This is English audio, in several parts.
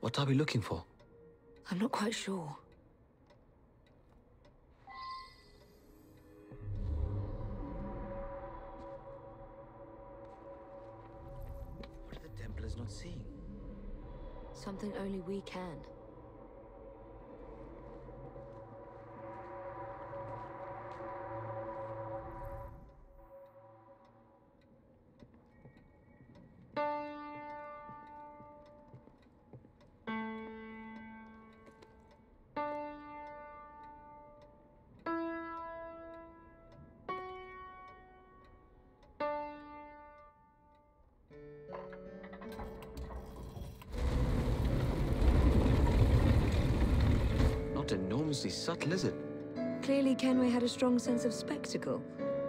What are we looking for? I'm not quite sure. What are the Templars not seeing? Something only we can. Not enormously subtle, is it? Clearly Kenway had a strong sense of spectacle.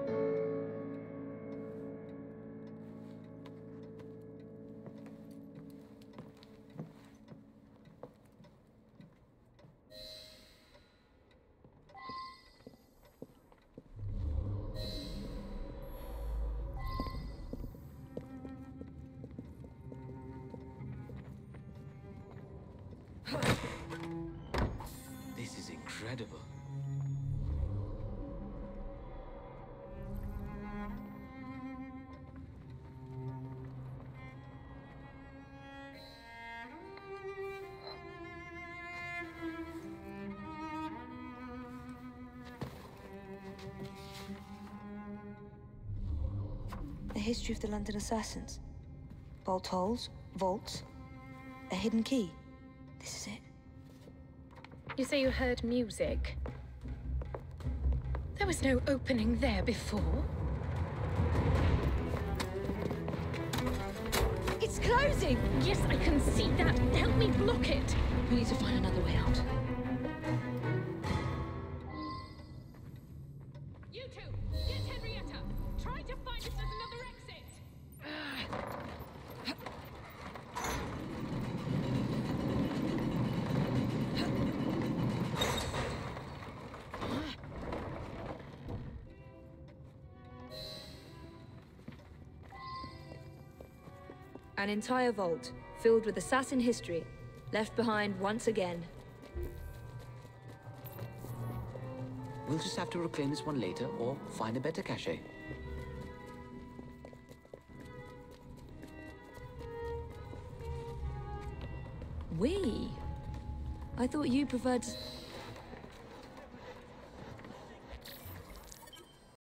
This is incredible. The history of the London assassins. Bolt holes, vaults, a hidden key. This is it. You say you heard music? There was no opening there before. It's closing! Yes, I can see that. Help me block it. We need to find another way out. You two, get Henrietta. Try to find if there's another exit. An entire vault, filled with assassin history, left behind once again. We'll just have to reclaim this one later, or find a better cache. We? I thought you preferred to...